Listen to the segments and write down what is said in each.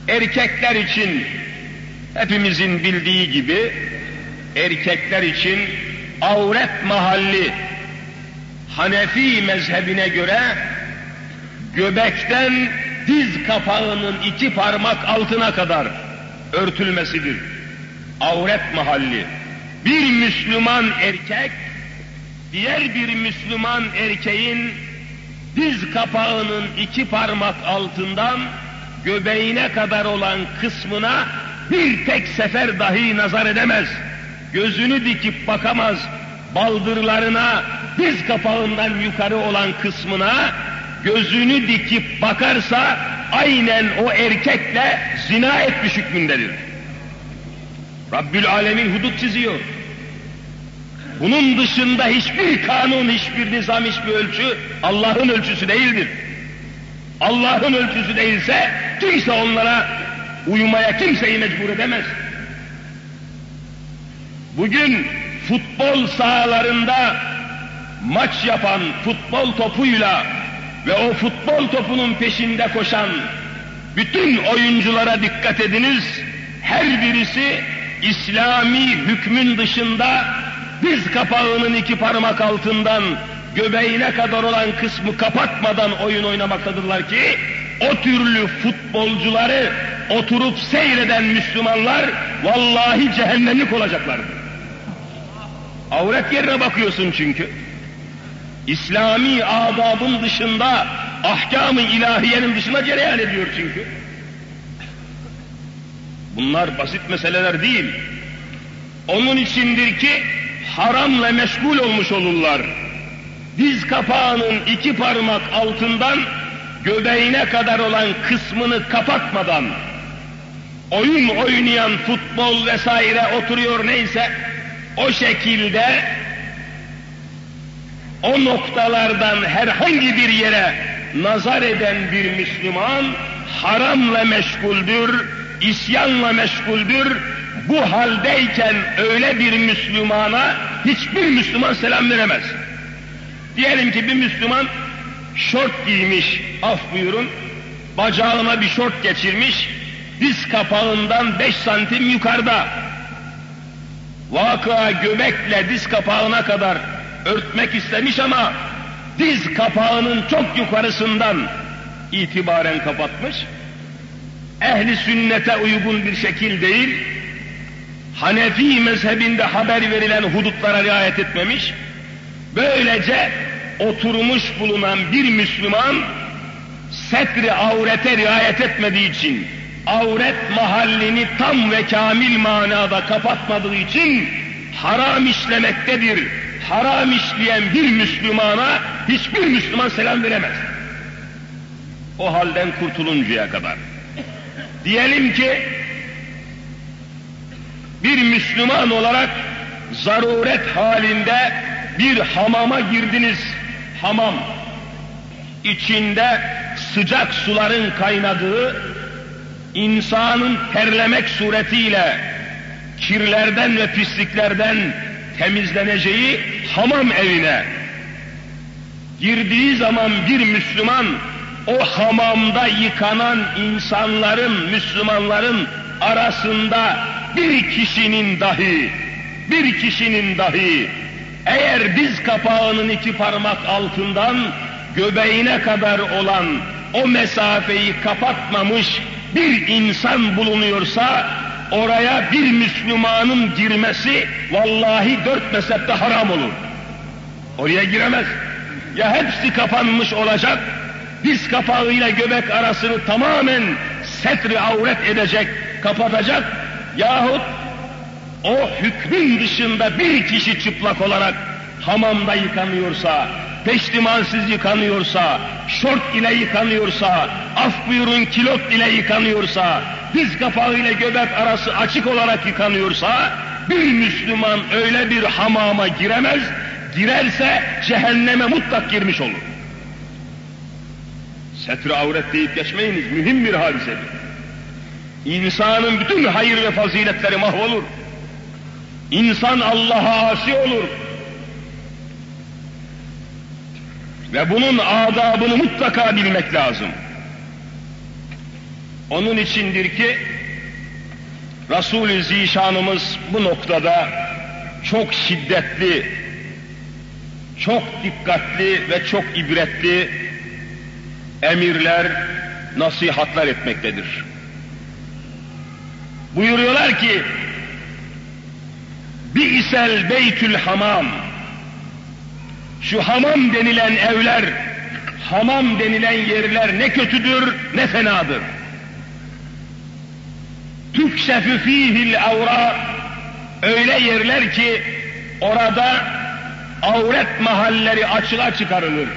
Erkekler için hepimizin bildiği gibi erkekler için avret mahalli Hanefi mezhebine göre göbekten diz kapağının 2 parmak altına kadar örtülmesidir. Avret mahalli. Bir Müslüman erkek diğer bir Müslüman erkeğin diz kapağının 2 parmak altından göbeğine kadar olan kısmına bir tek sefer dahi nazar edemez. Gözünü dikip bakamaz. Baldırlarına, diz kapağından yukarı olan kısmına gözünü dikip bakarsa aynen o erkekle zina etmiş hükmündedir. Rabbül Alemin hudut çiziyor. Bunun dışında hiçbir kanun, hiçbir nizam, hiçbir ölçü Allah'ın ölçüsü değildir. Allah'ın ölçüsü değilse kimse onlara uymaya kimseyi mecbur edemez. Bugün futbol sahalarında maç yapan futbol topuyla ve o futbol topunun peşinde koşan bütün oyunculara dikkat ediniz. Her birisi İslami hükmün dışında diz kapağının 2 parmak altından göbeğine kadar olan kısmı kapatmadan oyun oynamaktadırlar ki o türlü futbolcuları oturup seyreden Müslümanlar vallahi cehennemlik olacaklardır. Avret yerine bakıyorsun çünkü. İslami adabın dışında, ahkam-ı ilahiyenin dışına cereyan ediyor çünkü. Bunlar basit meseleler değil. Onun içindir ki haramla meşgul olmuş olurlar. Diz kapağının 2 parmak altından göbeğine kadar olan kısmını kapatmadan oyun oynayan futbol vesaire oturuyor neyse o şekilde o noktalardan herhangi bir yere nazar eden bir Müslüman haramla meşguldür, isyanla meşguldür. Bu haldeyken öyle bir Müslümana hiçbir Müslüman selam veremez. Diyelim ki bir Müslüman şort giymiş, af buyurun, bacağına bir şort geçirmiş, diz kapağından 5 santim yukarıda. Vakıa göbekle diz kapağına kadar örtmek istemiş ama diz kapağının çok yukarısından itibaren kapatmış. Ehli sünnete uygun bir şekil değil, Hanefi mezhebinde haber verilen hudutlara riayet etmemiş. Böylece oturmuş bulunan bir Müslüman setri avrete riayet etmediği için, avret mahallini tam ve kamil manada kapatmadığı için haram işlemektedir. Haram işleyen bir Müslümana hiçbir Müslüman selam veremez. O halden kurtuluncaya kadar. Diyelim ki bir Müslüman olarak zaruret halinde bir hamama girdiniz. Hamam içinde sıcak suların kaynadığı, insanın terlemek suretiyle kirlerden ve pisliklerden temizleneceği hamam evine girdiği zaman bir Müslüman o hamamda yıkanan insanların, Müslümanların arasında bir kişinin dahi eğer diz kapağının 2 parmak altından göbeğine kadar olan o mesafeyi kapatmamış bir insan bulunuyorsa oraya bir Müslümanın girmesi vallahi 4 mezhepte haram olur. Oraya giremez. Ya hepsi kapanmış olacak, diz kapağıyla göbek arasını tamamen setri avret edecek, kapatacak, yahut o hükmün dışında bir kişi çıplak olarak hamamda yıkanıyorsa, peştimansız yıkanıyorsa, şort ile yıkanıyorsa, af buyurun kilot ile yıkanıyorsa, diz kapağı ile göbek arası açık olarak yıkanıyorsa, bir Müslüman öyle bir hamama giremez, girerse cehenneme mutlak girmiş olur. Setr-i avret deyip geçmeyiniz, mühim bir hadisedir. İnsanın bütün hayır ve faziletleri mahvolur. İnsan Allah'a asi olur. Ve bunun adabını mutlaka bilmek lazım. Onun içindir ki Resul-i Zişanımız bu noktada çok şiddetli, çok dikkatli ve çok ibretli emirler, nasihatler etmektedir. Buyuruyorlar ki, Bi'sel beytül hamam, şu hamam denilen evler, hamam denilen yerler ne kötüdür, ne fenadır. Tükşefü fîhil avra, öyle yerler ki orada avret mahalleri açığa çıkarılır.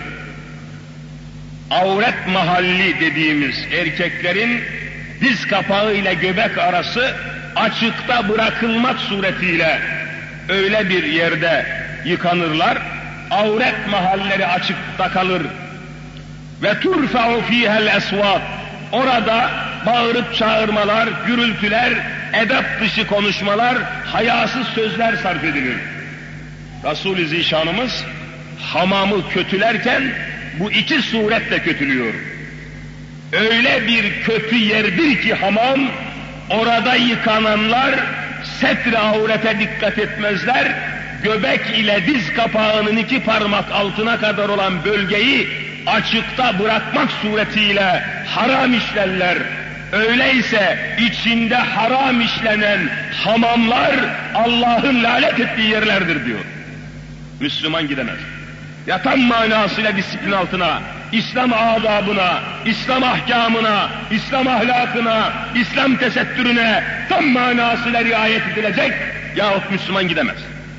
Avret mahalli dediğimiz erkeklerin diz kapağı ile göbek arası açıkta bırakılmak suretiyle öyle bir yerde yıkanırlar. Avret mahalleri açıkta kalır. Ve turfa'u fîhel esvât, orada bağırıp çağırmalar, gürültüler, edep dışı konuşmalar, hayasız sözler sarf edilir. Resul-i Zişanımız hamamı kötülerken bu iki suretle kötülüyor. Öyle bir kötü yerdir ki hamam, orada yıkananlar setre avrete dikkat etmezler, göbek ile diz kapağının iki parmak altına kadar olan bölgeyi açıkta bırakmak suretiyle haram işlerler. Öyleyse içinde haram işlenen hamamlar Allah'ın lanet ettiği yerlerdir diyor. Müslüman gidemez. Ya tam manasıyla disiplin altına, İslam adabına, İslam ahkamına, İslam ahlakına, İslam tesettürüne tam manasıyla riayet edilecek yahut Müslüman gidemez.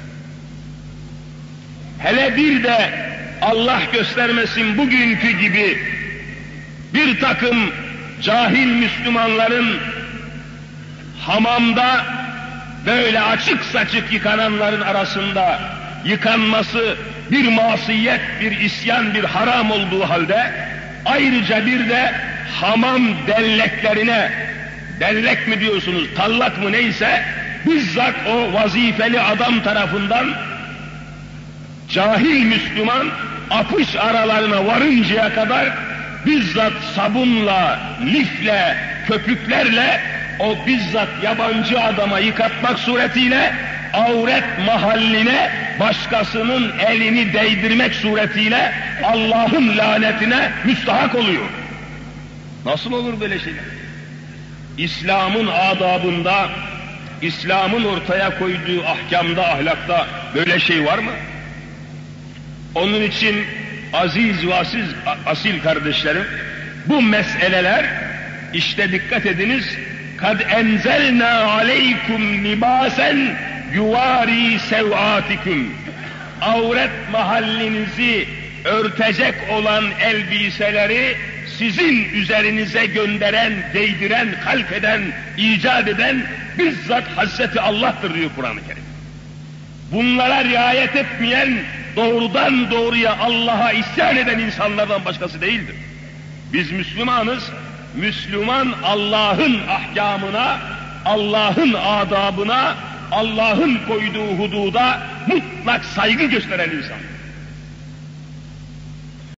Hele bir de Allah göstermesin bugünkü gibi bir takım cahil Müslümanların hamamda böyle açık saçık yıkananların arasında yıkanması bir masiyet, bir isyan, bir haram olduğu halde ayrıca bir de hamam delleklerine, dellek mi diyorsunuz, tallak mı neyse, bizzat o vazifeli adam tarafından cahil Müslüman apış aralarına varıncaya kadar bizzat sabunla, lifle, köpüklerle o bizzat yabancı adama yıkatmak suretiyle avret mahalline başkasının elini değdirmek suretiyle Allah'ın lanetine müstahak oluyor. Nasıl olur böyle şeyler? İslam'ın adabında, İslam'ın ortaya koyduğu ahkamda, ahlakta böyle şey var mı? Onun için aziz ve asil kardeşlerim, bu meseleler, işte dikkat ediniz, kad enzelna aleykum libasen yuvari sevatikum, avret mahallinizi örtecek olan elbiseleri sizin üzerinize gönderen, değdiren, halk eden, icat eden bizzat Hazreti Allah'tır diyor Kur'an-ı Kerim. Bunlara riayet etmeyen doğrudan doğruya Allah'a isyan eden insanlardan başkası değildir. Biz Müslümanız, Müslüman Allah'ın ahkamına, Allah'ın adabına, Allah'ın koyduğu hududa mutlak saygı gösteren insan.